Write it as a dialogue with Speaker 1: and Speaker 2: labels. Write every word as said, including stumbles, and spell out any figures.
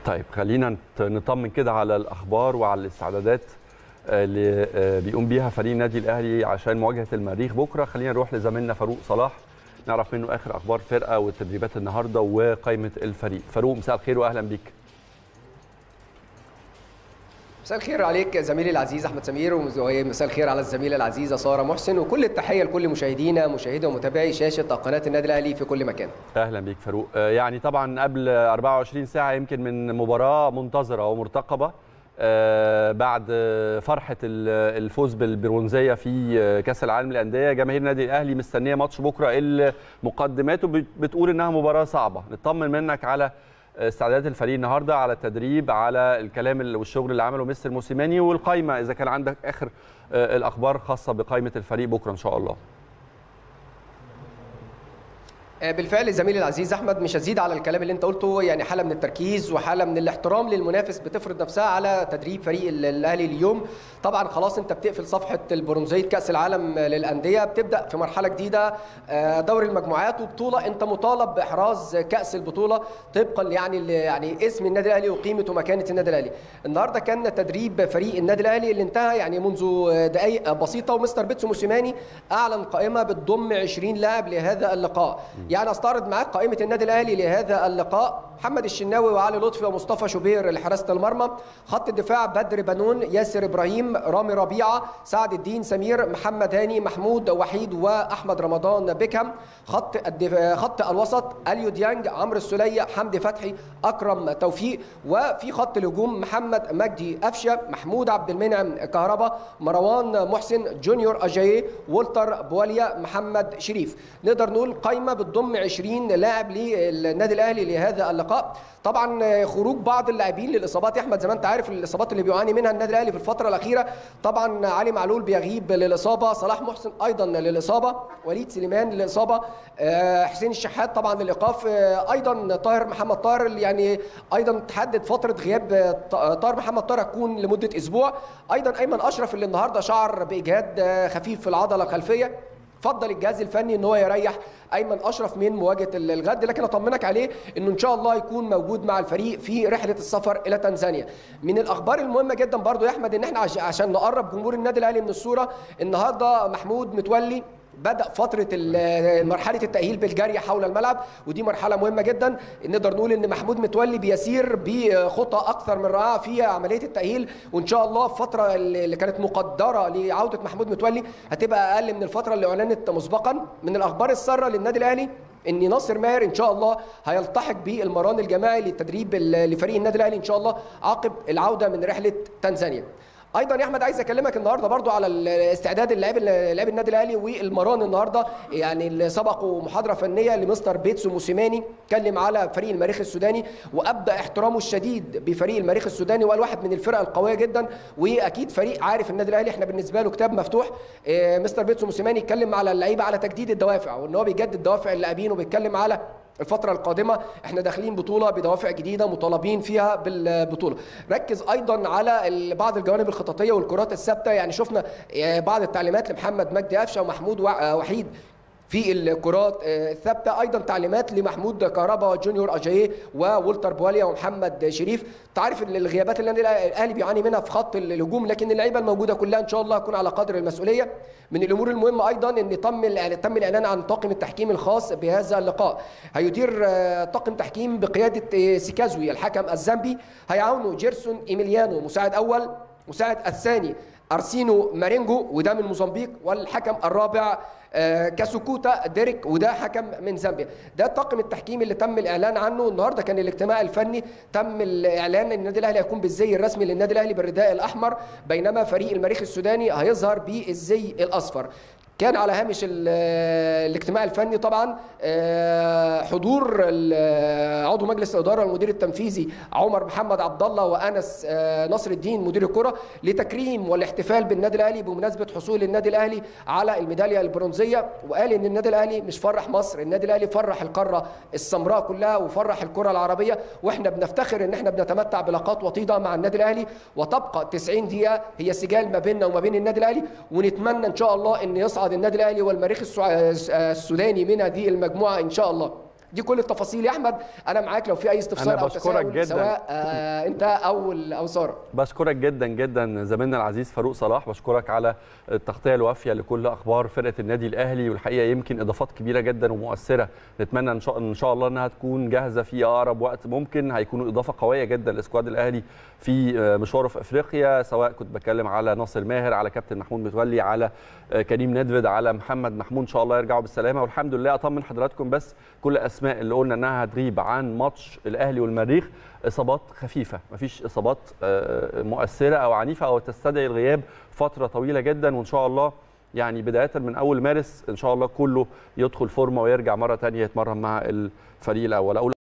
Speaker 1: طيب خلينا نطمن كده على الاخبار وعلى الاستعدادات اللي بيقوم بيها فريق النادي الاهلي عشان مواجهه المريخ بكره. خلينا نروح لزميلنا فاروق صلاح نعرف منه اخر اخبار فرقه والتدريبات النهارده وقائمه الفريق. فاروق مساء الخير واهلا بيك.
Speaker 2: مساء الخير عليك زميلي العزيز احمد سمير، ومساء الخير على الزميله العزيزه ساره محسن، وكل التحيه لكل مشاهدينا مشاهدي ومتابعي شاشه قناه النادي الاهلي في كل مكان.
Speaker 1: اهلا بيك فاروق. يعني طبعا قبل أربعة وعشرين ساعه يمكن من مباراه منتظره ومرتقبه بعد فرحه الفوز بالبرونزيه في كاس العالم للانديه، جماهير النادي الاهلي مستنيه ماتش بكره اللي مقدماته بتقول انها مباراه صعبه. نطمن منك على استعدادات الفريق النهارده، على التدريب، على الكلام والشغل اللي عمله مستر موسيماني، والقائمه اذا كان عندك اخر الاخبار خاصه بقائمه الفريق بكره ان شاء الله.
Speaker 2: بالفعل زميلي العزيز احمد، مش هزيد على الكلام اللي انت قلته، يعني حاله من التركيز وحاله من الاحترام للمنافس بتفرض نفسها على تدريب فريق الاهلي اليوم. طبعا خلاص انت بتقفل صفحه البرونزيه كاس العالم للانديه، بتبدا في مرحله جديده دوري المجموعات وبطوله انت مطالب باحراز كاس البطوله طبقا يعني يعني اسم النادي الاهلي وقيمه ومكانه النادي الاهلي. النهارده كان تدريب فريق النادي الاهلي اللي انتهى يعني منذ دقائق بسيطه، ومستر بيتسو موسيماني اعلن قائمه بتضم عشرين لاعب لهذا اللقاء. يعني استعرض معاك قائمه النادي الاهلي لهذا اللقاء: محمد الشناوي وعلي لطفي ومصطفى شوبير لحراسه المرمى، خط الدفاع بدر بنون، ياسر ابراهيم، رامي ربيعه، سعد الدين سمير، محمد هاني، محمود وحيد، واحمد رمضان بيكهام. خط خط الوسط اليو ديانج، عمرو السوليه، حمدي فتحي، اكرم توفيق. وفي خط الهجوم محمد مجدي قفشه، محمود عبد المنعم كهربا، مروان محسن، جونيور اجاييه، والتر بواليا، محمد شريف. نقدر نقول قائمه بتضم عشرين لاعب للنادي الاهلي لهذا اللقاء. طبعا خروج بعض اللاعبين للاصابات يا احمد، زي ما انت عارف الاصابات اللي بيعاني منها النادي الاهلي في الفتره الاخيره. طبعا علي معلول بيغيب للاصابه، صلاح محسن ايضا للاصابه، وليد سليمان للاصابه، حسين الشحات طبعا للايقاف، ايضا طاهر محمد طاهر يعني ايضا تحدد فتره غياب طاهر محمد طاهر هتكون لمده اسبوع. ايضا ايمن اشرف اللي النهارده شعر باجهاد خفيف في العضله الخلفيه، فضل الجهاز الفني ان هو يريح ايمن اشرف من مواجهه الغد، لكن اطمنك عليه انه ان شاء الله يكون موجود مع الفريق في رحله السفر الى تنزانيا. من الاخبار المهمه جدا برضو يا احمد ان احنا عشان نقرب جمهور النادي الاهلي من الصوره، النهارده محمود متولي بدأ فترة مرحلة التأهيل بالجري حول الملعب، ودي مرحلة مهمة جدا. نقدر نقول إن محمود متولي بيسير بخطى أكثر من رائعة في عملية التأهيل، وإن شاء الله الفترة اللي كانت مقدرة لعودة محمود متولي هتبقى أقل من الفترة اللي أعلنت مسبقا. من الأخبار السارة للنادي الأهلي ان ناصر ماهر ان شاء الله هيلتحق بالمران الجماعي للتدريب لفريق النادي الاهلي ان شاء الله عقب العوده من رحله تنزانيا. ايضا يا احمد عايز اكلمك النهارده برضو على الاستعداد اللاعب لاعب النادي الاهلي والمران النهارده، يعني اللي سبقوا محاضره فنيه لمستر بيتسو موسيماني اتكلم على فريق المريخ السوداني وابدى احترامه الشديد بفريق المريخ السوداني، وقال واحد من الفرق القويه جدا، واكيد فريق عارف النادي الاهلي احنا بالنسبه له كتاب مفتوح. مستر بيتسو موسيماني اتكلم على اللعيبه على تجديد الدوافع، وان هو بيجدد دوافع اللاعبين، وبيتكلم على الفترة القادمة احنا داخلين بطولة بدوافع جديدة مطالبين فيها بالبطولة. ركز ايضا على بعض الجوانب الخططية والكرات الثابتة، يعني شفنا بعض التعليمات لمحمد مجدي قفشه ومحمود وحيد في الكرات الثابته، ايضا تعليمات لمحمود كهربا وجونيور اجاييه وولتر بواليا ومحمد شريف. انت عارف الغيابات اللي الاهلي بيعاني منها في خط الهجوم، لكن اللعيبه الموجوده كلها ان شاء الله هتكون على قدر المسؤوليه. من الامور المهمه ايضا ان تم تم الاعلان عن طاقم التحكيم الخاص بهذا اللقاء، هيدير طاقم تحكيم بقياده سيكازوي الحكم الزامبي، هيعاونه جيرسون ايميليانو مساعد اول، مساعد الثاني ارسينو مارينجو وده من موزمبيق، والحكم الرابع كاسوكوتا ديريك وده حكم من زامبيا. ده طاقم التحكيم اللي تم الاعلان عنه. النهارده كان الاجتماع الفني تم الاعلان ان النادي الاهلي هيكون بالزي الرسمي للنادي الاهلي بالرداء الاحمر، بينما فريق المريخ السوداني هيظهر بالزي الاصفر. كان على هامش الاجتماع الفني طبعا حضور عضو مجلس الاداره والمدير التنفيذي عمر محمد عبد الله وانس نصر الدين مدير الكره، لتكريم والاحتفال بالنادي الاهلي بمناسبه حصول النادي الاهلي على الميداليه البرونزيه. وقال ان النادي الاهلي مش فرح مصر، النادي الاهلي فرح القاره السمراء كلها وفرح الكره العربيه، واحنا بنفتخر ان احنا بنتمتع بلقاءات وطيده مع النادي الاهلي، وتبقى تسعين دقيقه هي سجال ما بيننا وما بين النادي الاهلي، ونتمنى ان شاء الله ان يصعد النادي الاهلي والمريخ السوداني من هذه المجموعه ان شاء الله. دي كل التفاصيل يا احمد. انا معاك لو في اي استفسار او تساؤل سواء آه انت او او ساره.
Speaker 1: بشكرك جدا جدا زميلنا العزيز فاروق صلاح، بشكرك على التغطيه الوافيه لكل اخبار فرقه النادي الاهلي، والحقيقه يمكن اضافات كبيره جدا ومؤثره، نتمنى ان شاء ان شاء الله انها تكون جاهزه في اقرب وقت ممكن. هيكونوا اضافه قويه جدا لسكواد الاهلي في مشواره في افريقيا، سواء كنت بتكلم على ناصر ماهر، على كابتن محمود متولي، على كريم ندفد، على محمد محمود، ان شاء الله يرجعوا بالسلامه. والحمد لله اطمن حضراتكم بس كل الاسماء اللي قلنا انها هتغيب عن ماتش الاهلي والمريخ اصابات خفيفه، مفيش اصابات مؤثره او عنيفه او تستدعي الغياب فتره طويله جدا. وان شاء الله يعني بدايه من اول مارس ان شاء الله كله يدخل فورمه ويرجع مره ثانيه يتمرن مع الفريق الاول.